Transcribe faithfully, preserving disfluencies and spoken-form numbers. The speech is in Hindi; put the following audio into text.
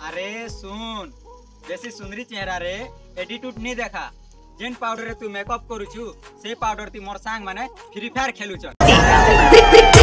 अरे सुन बेसी सुंदरी चेहरा रे एटीट्यूड नहीं देखा जेन पाउडर तू मेकअप करूछु से पाउडर ती मोर सांग माने फ्री फायर खेलुछ।